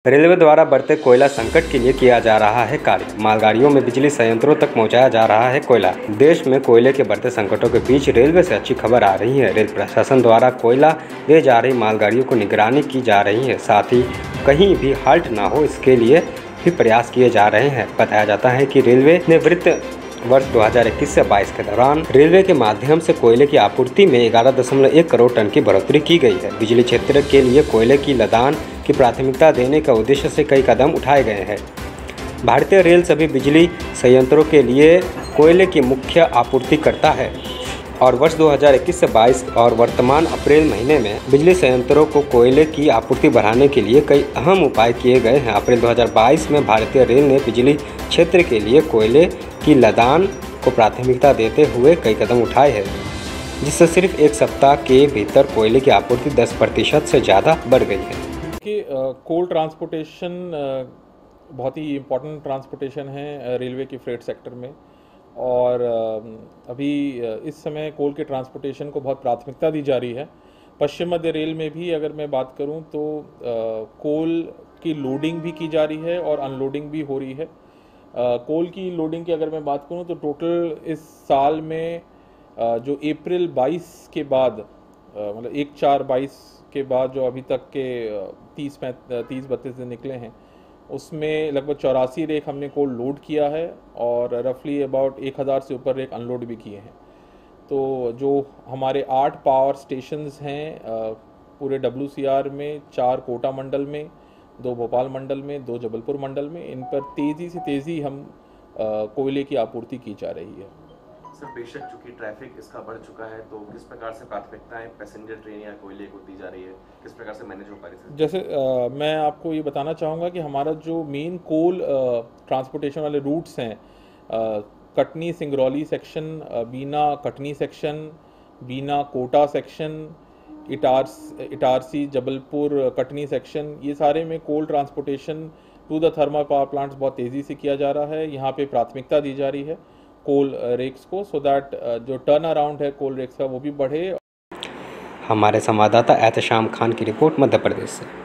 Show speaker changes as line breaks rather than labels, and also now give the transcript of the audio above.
Railway द्वारा बढ़ते कोयला संकट के लिए किया जा रहा है कार्य। मालगाड़ियों में बिजली संयंत्रों तक पहुंचाया जा रहा है कोयला। देश में कोयले के बढ़ते संकटों के बीच रेलवे से अच्छी खबर आ रही है। रेल प्रशासन द्वारा कोयला ले जा रही मालगाड़ियों को निगरानी की जा रही है, साथ ही कहीं भी हाल्ट न हो इसके लिए भी प्रयास किए जा रहे हैं। बताया जाता है कि रेलवे ने वित्त वर्ष 2021 से 22 के दौरान रेलवे के माध्यम से कोयले की आपूर्ति में 11.1 करोड़ टन की बढ़ोतरी की गई है। बिजली क्षेत्र के लिए कोयले की लदान की प्राथमिकता देने का उद्देश्य से कई कदम उठाए गए हैं। भारतीय रेल सभी बिजली संयंत्रों के लिए कोयले की मुख्य आपूर्ति करता है और वर्ष 2021 से 22 और वर्तमान अप्रैल महीने में बिजली संयंत्रों को कोयले की आपूर्ति बढ़ाने के लिए कई अहम उपाय किए गए हैं। अप्रैल 2022 में भारतीय रेल ने बिजली क्षेत्र के लिए कोयले की लदान को प्राथमिकता देते हुए कई कदम उठाए हैं, जिससे सिर्फ एक सप्ताह के भीतर कोयले की आपूर्ति 10% से ज़्यादा बढ़ गई है।
कि कोल ट्रांसपोर्टेशन बहुत ही इम्पोर्टेंट ट्रांसपोर्टेशन है रेलवे की फ्रेट सेक्टर में, और अभी इस समय कोल के ट्रांसपोर्टेशन को बहुत प्राथमिकता दी जा रही है। पश्चिम मध्य रेल में भी अगर मैं बात करूं तो कोल की लोडिंग भी की जा रही है और अनलोडिंग भी हो रही है। कोल की लोडिंग की अगर मैं बात करूं तो टोटल इस साल में जो अप्रैल 22 के बाद मतलब 1/4/22 के बाद जो अभी तक के 30-32 दिन निकले हैं, उसमें लगभग 84 रेक हमने कोल लोड किया है और रफली अबाउट 1000 से ऊपर रेक अनलोड भी किए हैं। तो जो हमारे 8 पावर स्टेशंस हैं पूरे WCR में, 4 कोटा मंडल में, 2 भोपाल मंडल में, 2 जबलपुर मंडल में, इन पर तेज़ी से तेज़ी हम कोयले की आपूर्ति की जा रही है।
सर, बेशक चूंकि ट्रैफिक इसका बढ़ चुका है, तो किस प्रकार से प्राथमिकताएं पैसेंजर ट्रेन या कोयले को दी जा रही है, किस प्रकार से मैनेज हो पा रही है?
जैसे मैं आपको ये बताना चाहूँगा कि हमारा जो मेन कोल ट्रांसपोर्टेशन वाले रूट्स हैं, Katni Singrauli section, Bina Katni section, Bina Kota section, Itarsi Jabalpur Katni section, ये सारे में coal transportation to the thermal power plants बहुत तेज़ी से किया जा रहा है। यहाँ पे प्राथमिकता दी जा रही है कोल रेक्स को, सो दैट जो टर्न अराउंड है कोल रेक्स का वो भी बढ़े।
हमारे संवाददाता एहतशाम खान की रिपोर्ट, मध्य प्रदेश से।